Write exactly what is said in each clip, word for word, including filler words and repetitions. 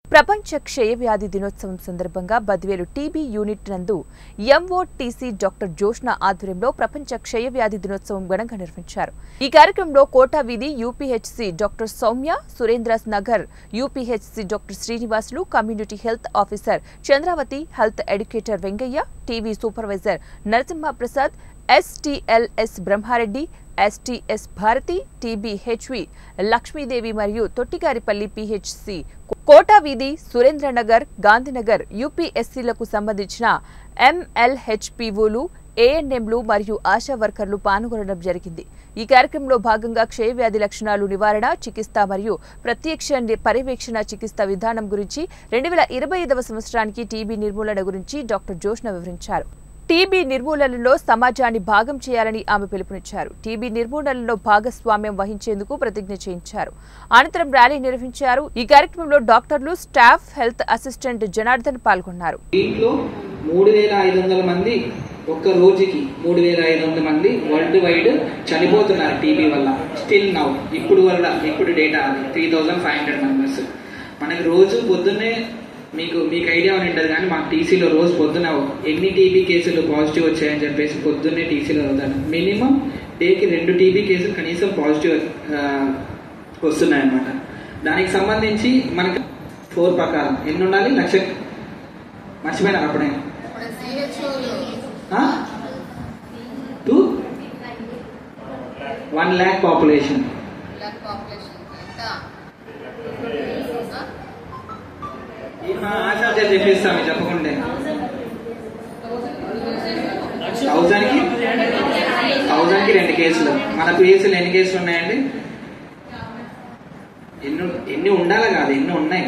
ప్రపంచ క్షయవ్యాధి దినోత్సవం సందర్భంగా బద్వేలు టీబీ యూనిట్ నందు ఎంఓటీసీ డాక్టర్ జోష్న ఆధ్వర్యంలో ప్రపంచ క్షయవ్యాధి దినోత్సవం ఘనంగా నిర్వహించారు. ఈ కార్యక్రమంలో కోటా వీధి UPHC doctor Soumya, Surendra Nagar UPHC doctor Srinivasulu, community health officer Chandravathi, health educator Vengaiah, TB supervisor Narasimha Prasad, STLS Brahmareddy, STS Bharathi, TBHV Lakshmidevi మరియు తొట్టిగారిపల్లి పీహెచ్సీ కోటా వీధి, సురేంద్రనగర్, గాంధీనగర్ యూపీఎస్సీలకు సంబంధించిన ఎంఎల్హెచ్పీఓలు, ఏఎన్ఎంలు మరియు ఆశా వర్కర్లు పాల్గొనడం జరిగింది. ఈ కార్యక్రమంలో భాగంగా క్షయవ్యాధి లక్షణాలు, నివారణ, చికిత్స మరియు ప్రత్యక్ష పర్యవేక్షణ చికిత్స విధానం గురించి రెండు వేల ఇరవై ఐదవ సంవత్సరానికి టీబీ నిర్మూలన గురించి డాక్టర్ జోష్న వివరించారు. టీబీ నిర్మూలనలో సమాజాన్ని భాగం చేయాలని ఆమె పిలుపునిచ్చారు. టీబీ నిర్మూలనలో భాగస్వామ్యం వహించేందుకు ప్రతిజ్ఞ చేయించారు. అనంతరం ర్యాలీ నిర్వహించారు. ఈ కార్యక్రమంలో డాక్టర్లు, స్టాఫ్, హెల్త్ అసిస్టెంట్ జనార్దన్ పాల్గొన్నారు. దీంట్లో మూడు వేల ఐదు వందల మంది ఒక్క రోజుకి మూడు వేల ఐదు వందల మంది వరల్డ్ వైడ్ చనిపోతున్నారు టీబీ వల్ల. స్టిల్ నౌ ఇప్పుడు వల్ల ఇప్పుడు డేటా అది three thousand five hundred members. మనకి రోజు పొద్దున్నే మీకు మీకు ఐడియా అని ఉంటుంది, కానీ మాకు టీసీలో రోజు పొద్దున ఎన్ని టీబీ కేసులు పాజిటివ్ వచ్చాయని చెప్పేసి పొద్దున్నే టీసీలో అవుతాను. మినిమం డేకి రెండు టీబీ కేసులు కనీసం పాజిటివ్ వస్తున్నాయన్నమాట. దానికి సంబంధించి మనకి ఫోర్ ప్రకారం ఎన్ని ఉండాలి? లక్ష మర్చిపోయినా అప్పుడే two one lakh population. ASHA చెప్పిస్తాము చెప్పకుంటే థౌజండ్ కి థౌజండ్ కి రెండు కేసులు. మన కేసులు ఎన్ని కేసులు ఉన్నాయండి? ఎన్ని ఎన్ని ఉండాలి కాదు, ఎన్ని ఉన్నాయి.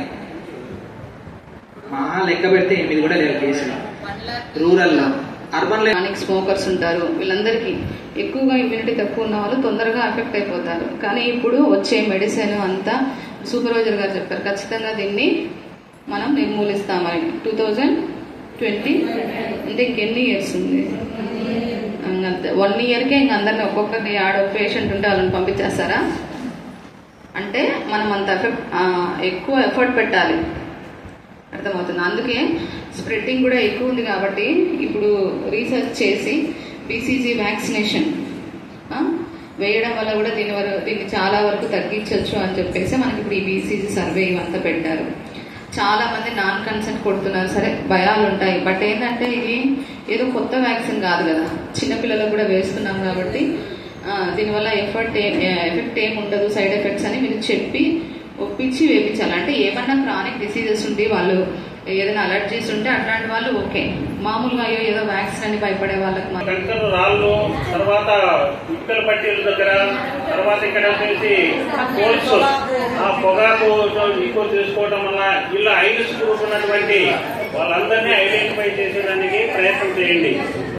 మా లెక్క పెడితే ఎనిమిది కూడా లేవు కేసులు రూరల్లో. అర్బన్ లో స్మోకర్స్ ఉంటారు, వీళ్ళందరికీ ఎక్కువగా ఇమ్యూనిటీ తక్కువ ఉన్న వాళ్ళు తొందరగా ఎఫెక్ట్ అయిపోతారు. కానీ ఇప్పుడు వచ్చే మెడిసిన్ అంతా సూపర్వైజర్ గారు చెప్పారు, ఖచ్చితంగా దీన్ని మనం నిర్మూలిస్తామని. టూ థౌజండ్ ట్వంటీ అంటే ఇంకెన్ని ఇయర్స్ ఉంది? వన్ ఇయర్కే ఇంక అందరినీ ఒక్కొక్కరిని ఆడ పేషెంట్ ఉంటే వాళ్ళని పంపించేస్తారా? అంటే మనం అంత ఎఫెక్ట్ ఎక్కువ ఎఫర్ట్ పెట్టాలి, అర్థమవుతుంది. అందుకే స్ప్రెడ్డింగ్ కూడా ఎక్కువ ఉంది కాబట్టి ఇప్పుడు రీసెర్చ్ చేసి బీసీజీ వ్యాక్సినేషన్ వేయడం వల్ల కూడా దీని వరకు దీన్ని చాలా వరకు తగ్గించవచ్చు అని చెప్పేసి మనకి ఇప్పుడు ఈ బీసీజీ సర్వే ఇవంతా పెట్టారు. చాలా మంది నాన్ కన్సెంట్ కొడుతున్నారు. సరే, భయాలు ఉంటాయి, బట్ ఏంటంటే ఇది ఏదో కొత్త వ్యాక్సిన్ కాదు కదా, చిన్నపిల్లలకు కూడా వేస్తున్నాం కాబట్టి దీనివల్ల ఎఫెక్ట్ ఎఫెక్ట్ ఏమి ఉండదు, సైడ్ ఎఫెక్ట్స్ అని మీరు చెప్పి ఒప్పించి వేయించాలి. అంటే ఏమన్నా క్రానిక్ డిసీజెస్ ఉండి వాళ్ళు ఏదైనా అలర్జీస్ ఉంటే అట్లాంటి వాళ్ళు ఓకే. మామూలుగా అయ్యో ఏదో వ్యాక్సిన్ అని భయపడే వాళ్ళకి రాళ్ళు, తర్వాత ఇటుకల పట్టీల దగ్గర, తర్వాత ఇక్కడ వచ్చేసి కోల్స్ ఆ పొగాకు ఎక్కువ తీసుకోవడం వల్ల వీళ్ళు ఐరిస్ గ్రూప్ ఉన్నటువంటి వాళ్ళందరినీ ఐడెంటిఫై చేసేదానికి ప్రయత్నం చేయండి.